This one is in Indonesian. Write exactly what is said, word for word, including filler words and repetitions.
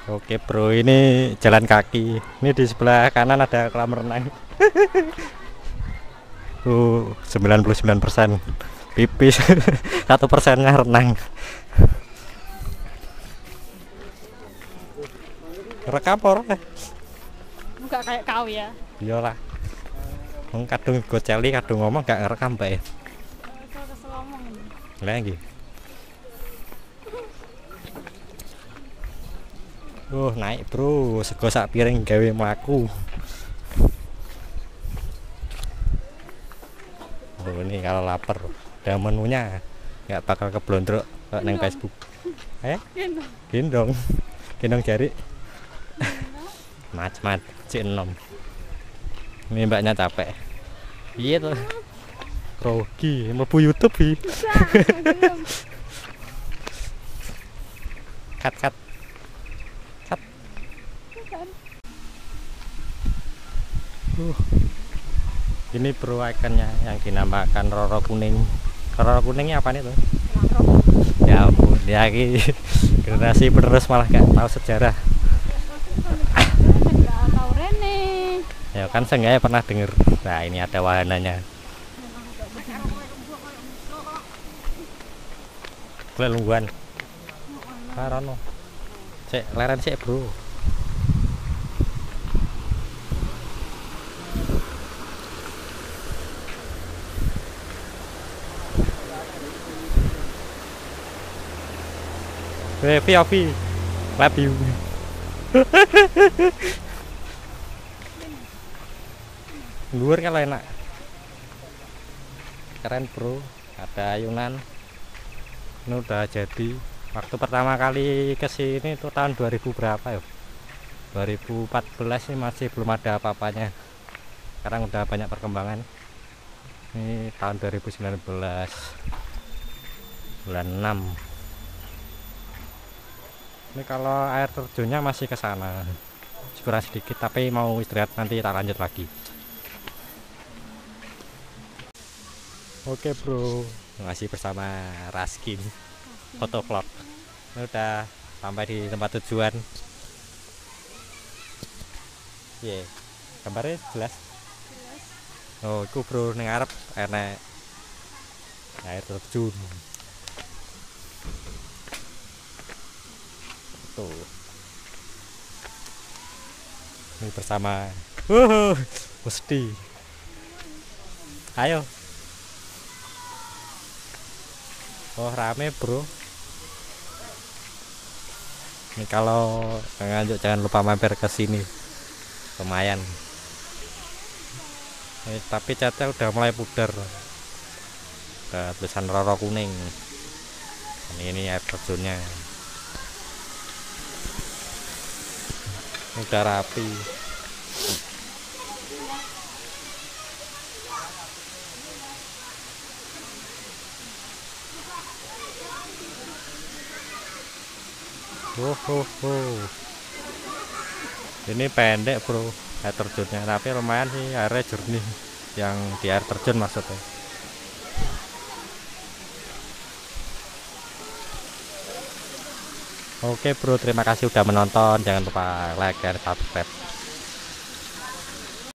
Oke bro, ini jalan kaki. Ini di sebelah kanan ada kolam renang. Tuh sembilan puluh sembilan persen pipis, satu persennya renang. Rekam ora? Buka kayak kau ya. Iyalah. Wong kadung goceli kadung ngomong gak ngerekam bae. Kesel kesel ngomong. Lagi. Uh, naik bro, sego sak piring gawe mlaku. Oh, ini kalau lapar ada menunya, nggak bakal keblondrok kayak neng Facebook. Eh, gendong, gendong jari. Mat-mat, cik enom. Ini mbaknya capek. Iya tuh. Rogi, mlebu YouTube hi. Cut cut. Cut. Uh. Ini bro ikannya yang dinamakan roro kuning. Roro kuningnya apa nih tuh? Ya ampun, ya ini generasi penerus malah gak tahu sejarah. Enggak tahu Rene. Ya kan seenggaknya pernah denger. Nah ini ada wahananya. Lelungguan. Karono. Cek leren sik bro. Revi Avi, love you. Luar kalau enak, keren bro. Ada ayunan, ini udah jadi. Waktu pertama kali kesini itu tahun dua ribu berapa ya? dua ribu empat belas ini masih belum ada apa-apanya. Sekarang udah banyak perkembangan. Ini tahun dua ribu sembilan belas bulan enam. Ini kalau air terjunnya masih ke sana, kurang sedikit, tapi mau istirahat nanti tak lanjut lagi. Oke bro, masih bersama Raskin Fotovlog. Ini udah sampai di tempat tujuan. Iya, yeah. Gambarnya jelas. Oh, itu bro, ning arep enek air terjun. Tuh. Ini bersama uh, Musti. Ayo. Oh, rame bro. Ini kalau Nganjuk jangan lupa mampir ke sini. Lumayan. Ini, tapi catnya udah mulai pudar. Udah tulisan roro kuning. Ini, ini air terjunnya. Udah rapi. Oh, oh, oh. Ini pendek bro air terjunnya, tapi lumayan sih, airnya jernih. Yang di air terjun maksudnya. Oke bro, terima kasih udah menonton. Jangan lupa like dan subscribe.